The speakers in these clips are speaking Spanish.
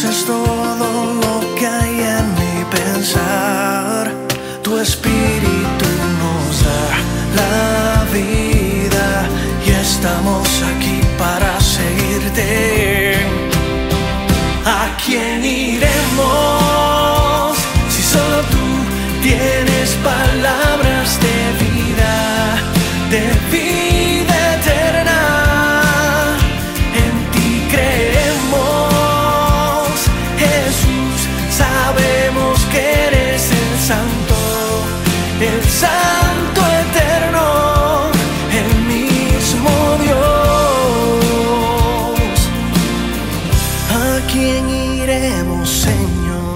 conoces todo lo que hay en mi pensar. Tu espíritu nos da la vida y estamos aquí para seguirte. ¿A quién iremos si solo tú tienes palabras de vida eterna? En ti creemos, Jesús, sabemos que eres el Santo eterno, el mismo Dios. ¿A quién iremos, Señor?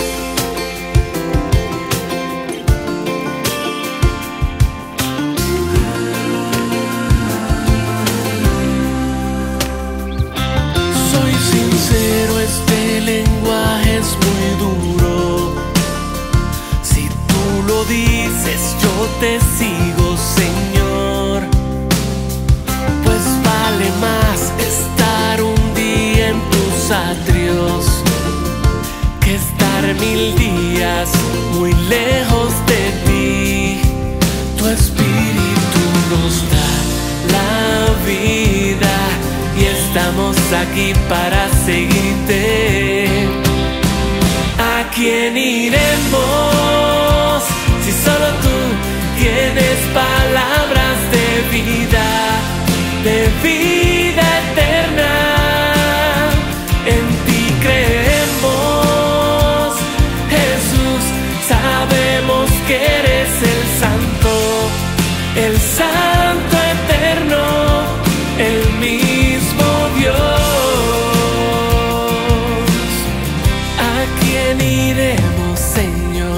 Soy sincero, este lenguaje es muy duro. Si tú lo dices, yo te sigo, Señor. Pues vale más estar un día en tus atrios que estar 1000 días muy lejos de ti. Tu espíritu nos da la vida y estamos aquí para seguirte. ¿A quién iremos si solo tú tienes palabras de vida eterna? En ti creemos, Jesús, sabemos que eres el Santo eterno, el mismo Dios. ¿A quién iremos, Señor?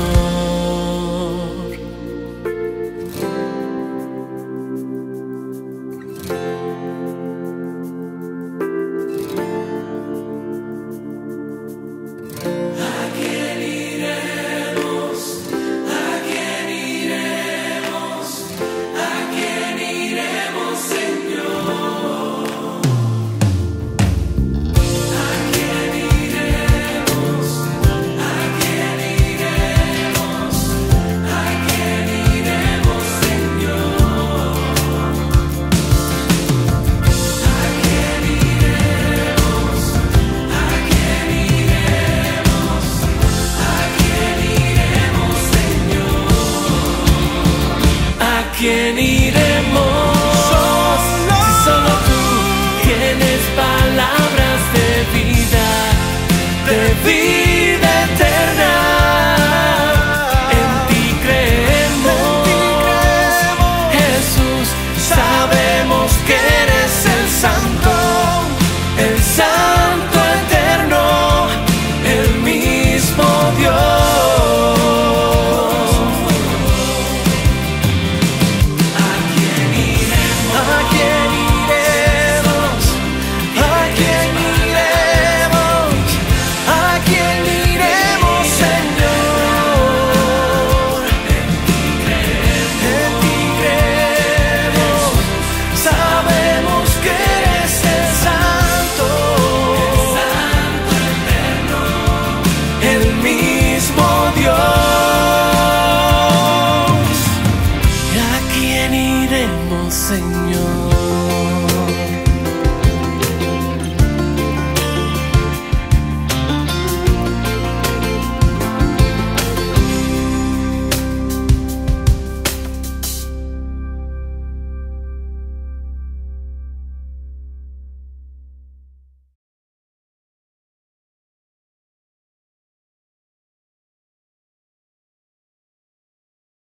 ¿A quién iremos si solo tú tienes palabras de vida